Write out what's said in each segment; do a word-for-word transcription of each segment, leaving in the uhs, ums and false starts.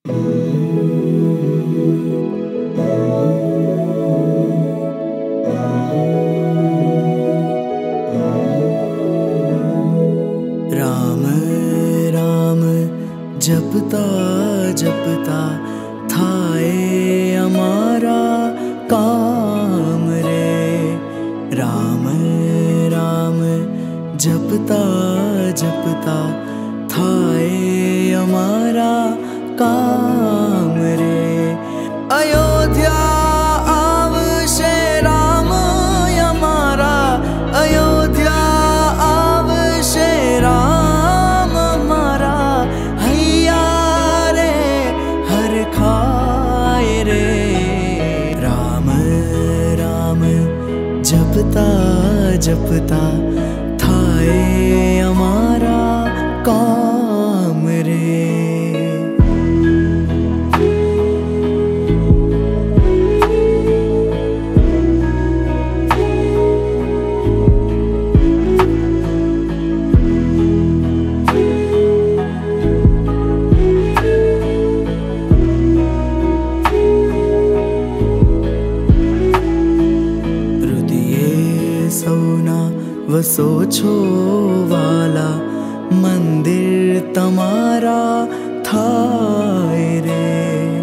राम राम जपता जपता थाए हमारा काम रे। राम राम जपता जपता थाए हमारा काम रे। अयोध्या आवशे राम हमारा, अयोध्या आवशे राम हमारा। हैया रे हर खाए रे। राम राम जपता जपता थाए हमारा काम रे। सौना वसो छो वाला मंदिर तमारा थाए रे।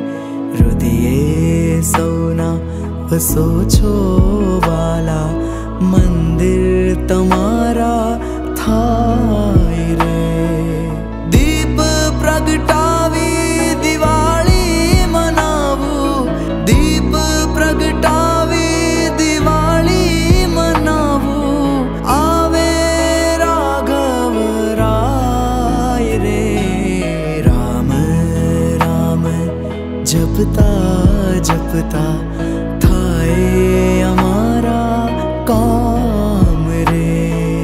हृदय सौना वसो छो वाला मंदिर तमारा थाए रे। दीप प्रगटावी दिवाली मनावू, दीप प्रगटावी जपता जपता थाए हमारा काम रे।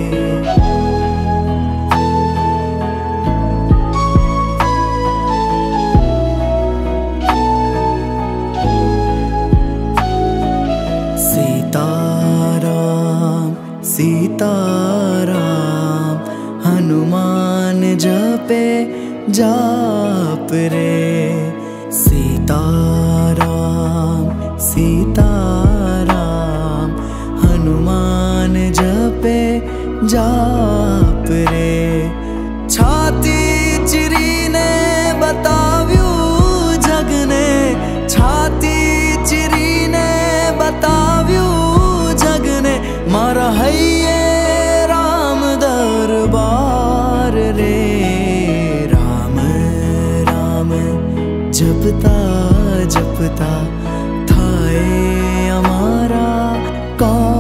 सीताराम सीताराम हनुमान जपे जाप रे। सीताराम सीताराम हनुमान जपे जाप रे। छाती चिरीने बताव्यू जगने, छाती चिरीने बताव्यू जगने। मारा हैये राम दरबार रे। राम राम जपता जपता थाए हमारा काम।